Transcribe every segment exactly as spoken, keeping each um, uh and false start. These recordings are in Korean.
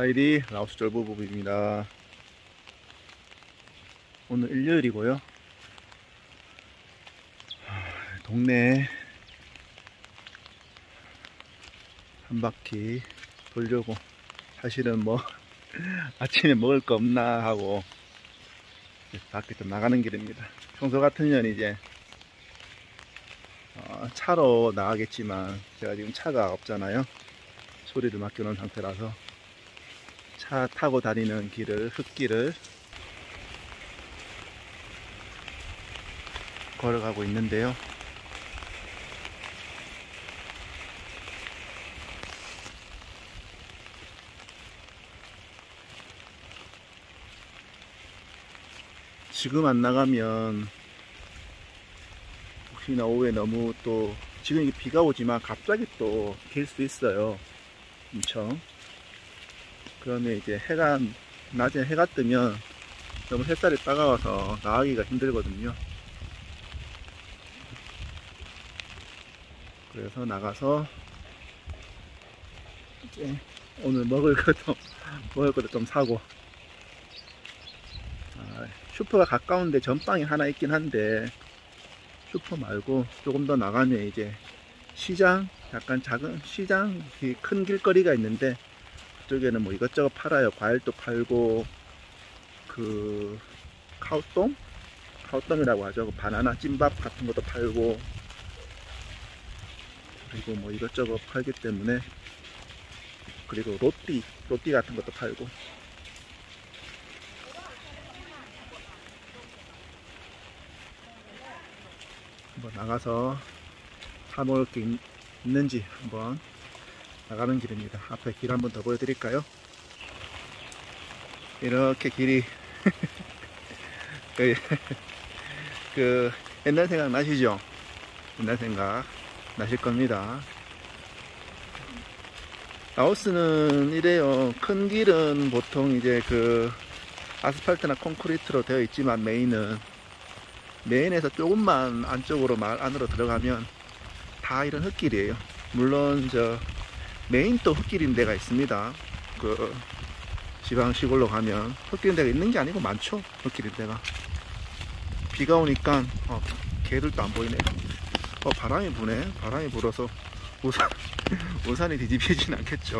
하이디 라오스 쫄보부부입니다. 오늘 일요일이고요. 동네 한 바퀴 돌려고, 사실은 뭐 아침에 먹을 거 없나 하고 밖에 좀 나가는 길입니다. 평소 같으면 이제 어, 차로 나가겠지만 제가 지금 차가 없잖아요. 소리를 맡겨놓은 상태라서 차 타고 다니는 길을, 흙길을 걸어가고 있는데요. 지금 안 나가면 혹시나 오후에 너무, 또 지금 이게 비가 오지만 갑자기 또 길 수 있어요. 엄청. 그러면 이제 해가, 낮에 해가 뜨면 너무 햇살이 따가워서 나가기가 힘들거든요. 그래서 나가서 이제 오늘 먹을 것도 먹을 것도 좀 사고, 아, 슈퍼가 가까운데 전방에 하나 있긴 한데 슈퍼 말고 조금 더 나가면 이제 시장, 약간 작은 시장, 큰 길거리가 있는데 그쪽에는 뭐 이것저것 팔아요. 과일도 팔고, 그 카오똥? 카오똥이라고 하죠. 그 바나나 찜밥 같은 것도 팔고, 그리고 뭐 이것저것 팔기 때문에, 그리고 로띠, 로띠 같은 것도 팔고. 한번 나가서 사 먹을 게 있, 있는지 한번 나가는 길입니다. 앞에 길 한번 더 보여드릴까요? 이렇게 길이 그, 그 옛날 생각 나시죠? 옛날 생각 나실 겁니다. 라오스는 이래요. 큰 길은 보통 이제 그 아스팔트나 콘크리트로 되어 있지만, 메인은 메인에서 조금만 안쪽으로, 마을 안으로 들어가면 다 이런 흙길이에요. 물론 저 메인 또 흙길인 데가 있습니다. 그 지방 시골로 가면 흙길인 데가 있는 게 아니고 많죠. 흙길인 데가. 비가 오니까 어, 개들도 안 보이네요. 어, 바람이 부네. 바람이 불어서 우산, 우산이 뒤집히진 않겠죠.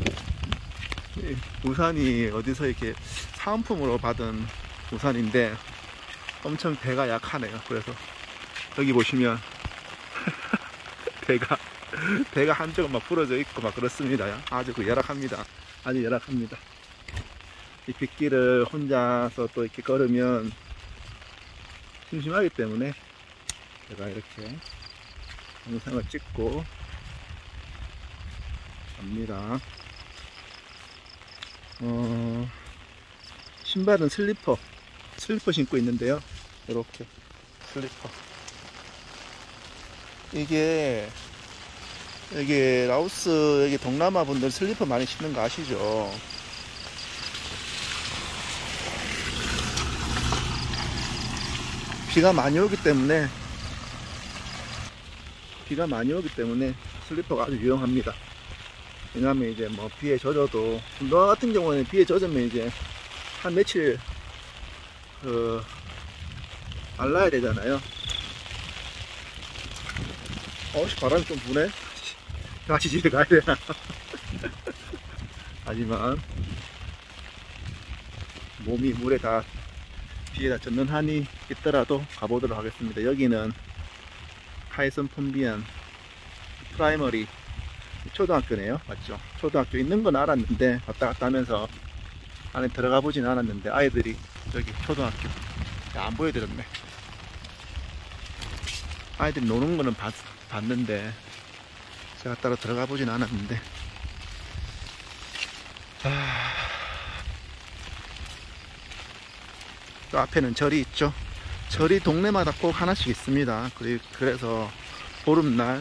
우산이 어디서 이렇게 사은품으로 받은 우산인데 엄청 배가 약하네요. 그래서 여기 보시면 배가 배가 한쪽은 막 부러져 있고 막 그렇습니다. 아주 그 열악합니다. 아주 열악합니다. 이 빗길을 혼자서 또 이렇게 걸으면 심심하기 때문에 제가 이렇게 영상을 찍고 갑니다. 어, 신발은 슬리퍼 슬리퍼 신고 있는데요. 이렇게 슬리퍼. 이게 이게 라오스, 여기 동남아 분들 슬리퍼 많이 신는 거 아시죠? 비가 많이 오기 때문에 비가 많이 오기 때문에 슬리퍼가 아주 유용합니다. 왜냐하면 이제 뭐 비에 젖어도, 너 같은 경우는 비에 젖으면 이제 한 며칠 그 말라야 되잖아요. 어씨, 바람이 좀 부네. 다시 집에 가야 되나. 하지만 몸이 물에 다, 비에 다 젖는 한이 있더라도 가보도록 하겠습니다. 여기는 카이슨 폼비안 프라이머리 초등학교네요. 맞죠? 초등학교 있는 건 알았는데, 왔다 갔다 하면서 안에 들어가 보진 않았는데, 아이들이 저기 초등학교 안 보여드렸네. 아이들이 노는 거는 봤, 봤는데 제가 따로 들어가 보진 않았는데, 아... 또 앞에는 절이 있죠. 절이 동네마다 꼭 하나씩 있습니다. 그래서 보름날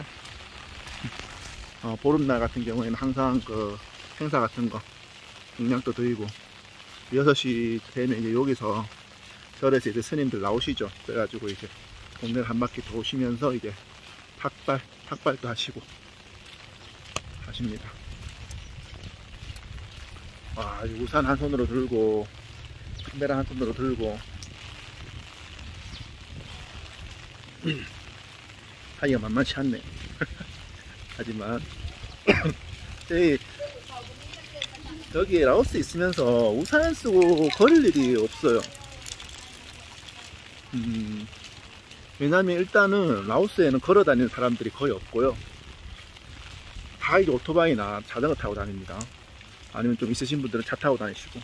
어, 보름날 같은 경우에는 항상 그 행사 같은 거 영양도 드리고, 여섯 시 되면 이제 여기서 절에서 이제 스님들 나오시죠. 그래가지고 이제 동네를 한 바퀴 도시면서 이제 탁발, 탁발도 하시고 하십니다. 와, 우산 한 손으로 들고 카메라 한 손으로 들고 하기가 만만치 않네. 하지만 여기, 여기 라오스 있으면서 우산 쓰고 걸을 일이 없어요. 음, 왜냐면 일단은 라오스에는 걸어 다니는 사람들이 거의 없고요. 다 이제 오토바이나 자전거 타고 다닙니다. 아니면 좀 있으신 분들은 차 타고 다니시고.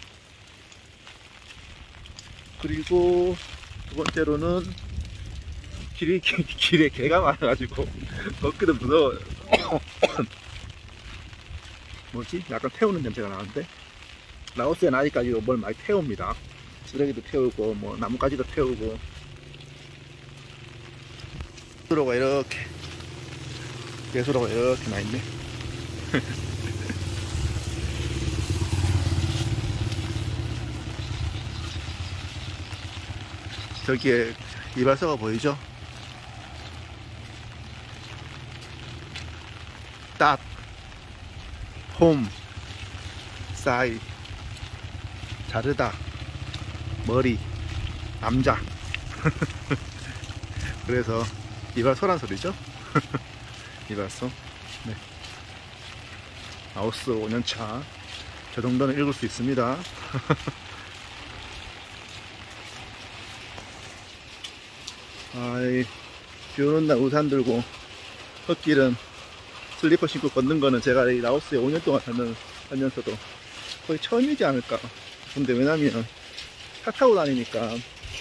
그리고 두 번째로는 길이, 길에 개가 많아가지고 걷기도 무서워요. 뭐지? 약간 태우는 냄새가 나는데, 라오스에는 아직까지도 뭘 많이 태웁니다. 쓰레기도 태우고 뭐 나뭇가지도 태우고. 예수로가 이렇게 예수로가 이렇게 나 있네. 저기에 이발소가 보이죠? 딱 홈 사이 자르다 머리 남자. 그래서 이발소란 소리죠. 이발소. 네. 라오스 오 년차 저 정도는 읽을 수 있습니다. 아이, 비 오는 날 우산 들고 흙길은 슬리퍼 신고 걷는 거는 제가 이 라오스에 오 년 동안 살면, 살면서도 거의 처음이지 않을까. 근데 왜냐면 차 타고 다니니까.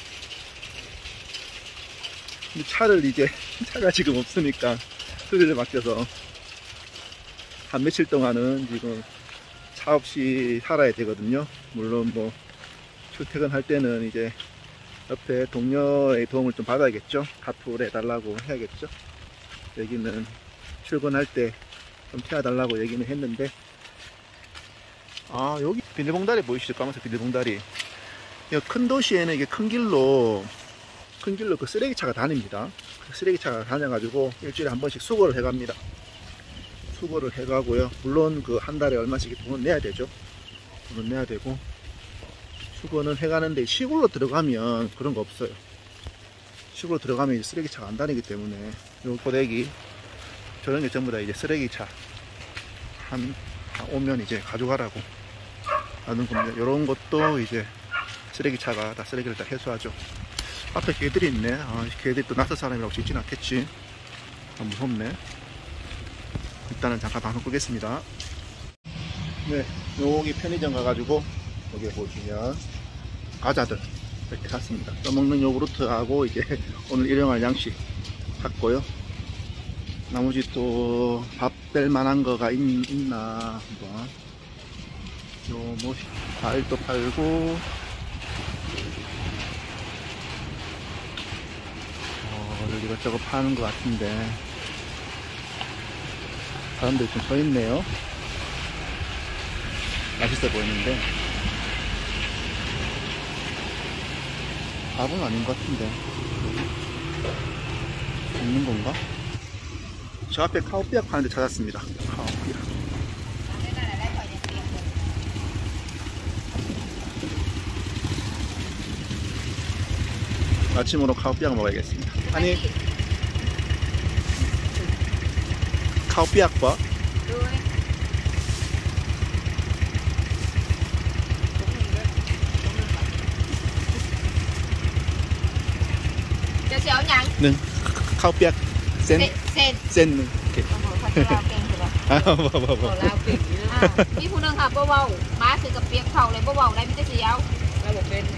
근데 차를 이제 차가 지금 없으니까 수리를 맡겨서 한 며칠 동안은 지금 차 없이 살아야 되거든요. 물론 뭐 출퇴근할 때는 이제 옆에 동료의 도움을 좀 받아야겠죠. 카풀 해달라고 해야겠죠. 여기는 출근할 때 좀 태워달라고 얘기는 했는데, 아, 여기 비닐봉다리 보이시죠? 까만색 비닐봉다리. 큰 도시에는 이게 큰 길로 큰 길로 그 쓰레기차가 다닙니다. 그 쓰레기차가 다녀가지고 일주일에 한 번씩 수거를 해갑니다. 수거를 해가고요. 물론 그 한 달에 얼마씩 돈은 내야 되죠. 돈은 내야 되고, 수거는 해가는데 시골로 들어가면 그런 거 없어요. 시골로 들어가면 쓰레기차가 안 다니기 때문에 요 고데기 저런 게 전부 다 이제 쓰레기차 한 오면 이제 가져가라고 하는 겁니다. 요런 것도 이제 쓰레기차가 다 쓰레기를 다 해소하죠. 앞에 개들이 있네. 아, 개들이 또 낯선 사람이라고 짓진 않겠지. 아, 무섭네. 일단은 잠깐 방송 끄겠습니다. 네, 여기 편의점 가가지고 여기 보시면 과자들 이렇게 샀습니다. 떠먹는 요구르트하고 이제 오늘 일용할 양식 샀고요. 나머지 또 밥 될 만한 거가 있, 있나 한번. 요 뭐 과일도 팔고, 어, 이것저것 파는 것 같은데 사람들이 좀 서 있네요. 맛있어 보이는데 밥은 아닌 것 같은데 있는 건가? 저 앞에 카오삐약 파는 데 찾았습니다. 카오삐약. 아침으로 카오삐약 먹어야겠습니다. 아니, 카오삐약 봐. Cho xéo nhắn. 네, 카오삐약 센. Sen. 센. 오케이. 아, 뭐, 뭐, 뭐. À, đi phụ nữ học bầu bầu, má sư cặp biệt khẩu này bầu bầu đây biết gì đâu. Đây một bên.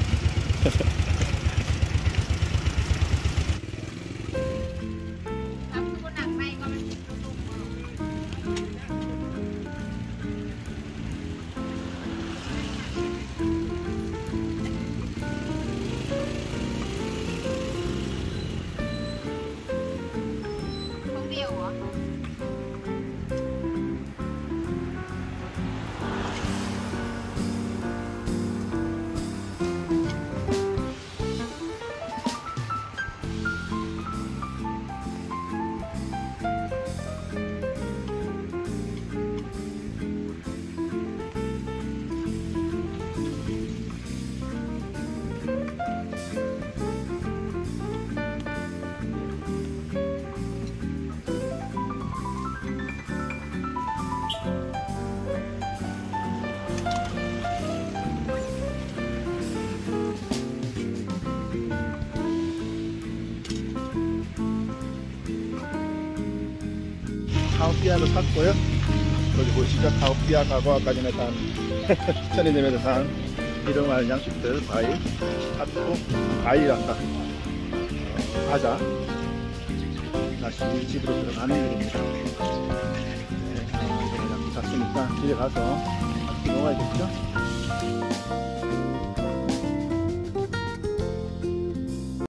Không điều hả? 카오피아도 샀고요. 여기 보시죠. 카오피아 사과 아까 전에 산 편의점에서 산 일용할 양식들 과일 샀고, 과일이란다 어, 과자 다시 집으로 들어가는 길입니다. 네, 어, 이거 양식 샀으니까 집에 가서 맛있게 먹어야겠죠.